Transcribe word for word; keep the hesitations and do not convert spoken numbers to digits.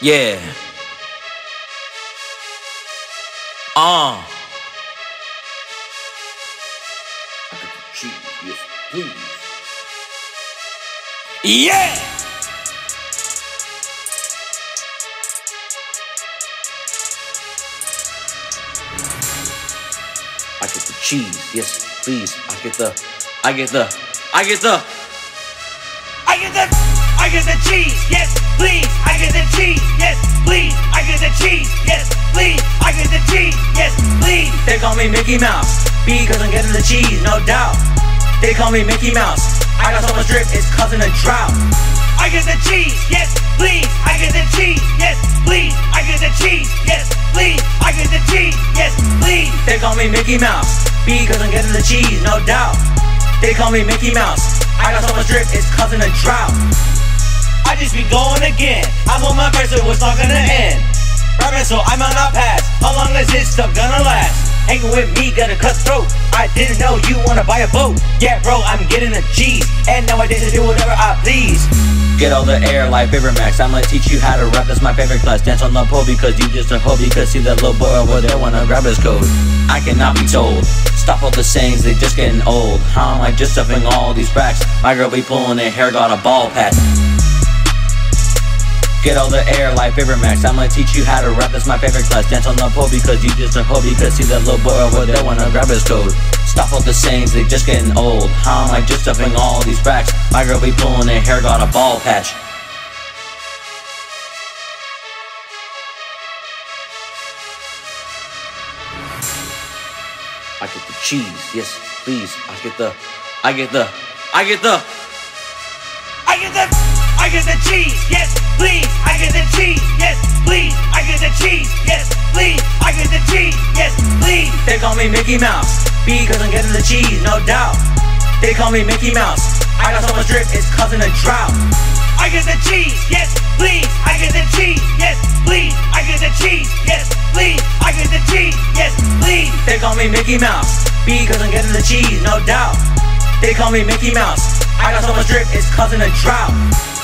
Yeah. Uh. I got the cheese, yes, please. Yeah. I get the cheese, yes, please. I get the, I get the, I get the, I get the, I get the cheese, yes, please. I get the cheese, yes, please. I get the cheese, yes, please. I get the cheese, yes, please. They call me Mickey Mouse because I'm getting the cheese, no doubt. They call me Mickey Mouse. I got so much drip, it's causing a drought. I get the cheese, yes, please. I get the cheese, yes, please. I get the cheese, yes, please. I get the cheese, yes, please. They call me Mickey Mouse because I'm getting the cheese, no doubt. They call me Mickey Mouse. I got so much drip, it's causing a drought. I just be going again. I'm on my first, so it's not gonna end. Rapping, so I'm on a pass. How long is this stuff gonna last? Hanging with me, gonna cut throat. I didn't know you wanna buy a boat. Yeah, bro, I'm getting a cheese, and nowadays I do whatever I please. Get all the air like Paper Max. I'm gonna teach you how to rap, that's my favorite class. Dance on the pole because you just a hoe. Because see that little boy over there wanna grab his coat. I cannot be told. Stop all the sayings, they just getting old. How am I just stuffing all these racks? My girl be pulling her hair, got a ball patch. Get all the air like Paper Max. I'm gonna teach you how to rap, that's my favorite class. Dance on the pole because you just a hoe. Because see that little boy over there wanna grab his coat. Stop all the sayings, they just getting old. How am I just stuffing all these racks? My girl be pulling her hair, got a ball patch. I get the cheese, yes, please. I get the, I get the, I get the, I get the, I get the cheese, yes, please. I get the cheese, yes, please. I get the cheese, yes, please. I get the cheese, yes, please. They call me Mickey Mouse because I'm getting the cheese, no doubt. They call me Mickey Mouse. I got so much drip, it's causing a drought. I get the cheese, yes, please. I get the cheese, yes, please. I get the cheese, yes, please. I get the cheese, yes, please. They call me Mickey Mouse because I'm getting the cheese, no doubt. They call me Mickey Mouse. I got so much drip, it's causing a drought.